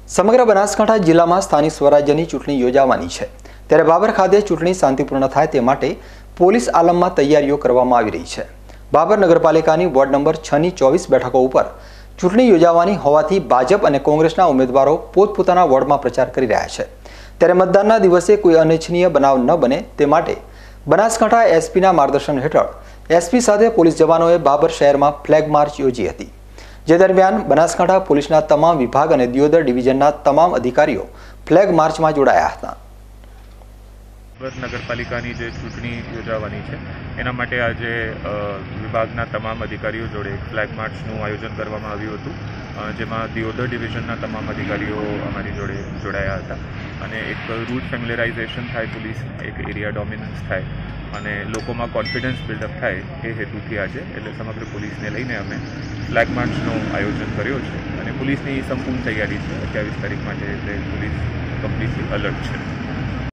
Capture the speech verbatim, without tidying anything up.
સમગ્ર બનાસકાંઠા જિલ્લામાં સ્થાનિક સ્વરાજ્યની ચૂંટણી યોજાવાની છે ત્યારે બાબર ખાતે ચૂંટણી શાંતિપૂર્ણ થાય તે માટે પોલીસ આલમમાં તૈયારીઓ કરવામાં આવી રહી છે। બાબર નગરપાલિકાની વોર્ડ નંબર છ ની ચોવીસ બેઠકો ઉપર ચૂંટણી યોજાવાની હોવાથી ભાજપ અને કોંગ્રેસના ઉમેદવારો પોતપોતાના વોર્ડમાં પ્રચાર કરી રહ્યા છે। ત્યારે મતદાનના દિવસે કોઈ અનિચ્છનીય બનાવ ન બને તે માટે બનાસકાંઠા એસપીના માર્ગદર્શન હેઠળ એસપી સાથે પોલીસ જવાનોએ બાબર શહેરમાં ફ્લેગ માર્ચ યોજી હતી। જે દરમિયાન બનાસકાંઠા પોલીસના તમામ વિભાગ અને દિયોદર ડિવિઝનના તમામ અધિકારીઓ ફ્લેગ માર્ચમાં જોડાયા હતા। બાબર નગરપાલિકાની જે ચૂંટણી યોજાવાની છે એના માટે આજે વિભાગના તમામ અધિકારીઓ જોડે એક ફ્લેગ માર્ચનું આયોજન કરવામાં આવ્યું હતું, જેમાં દિયોદર ડિવિઝનના તમામ અધિકારીઓ અમારી જોડે જોડાયા હતા અને એક રૂટ ફેમિલિયરાઇઝેશન થાય, પોલીસ એક એરિયા ડોમિનન્સ થાય અને લોકોમાં કોન્ફિડન્સ બિલ્ડઅપ થાય એ હેતુથી આજે એટલે સમગ્ર પોલીસને લઈને અમે ફ્લેગ માર્ચનું આયોજન કર્યો છે અને પોલીસની સંપૂર્ણ તૈયારી છે। અઠ્યાવીસ તારીખ માટે એટલે પોલીસ કમ્પ્લીટલી અલર્ટ છે।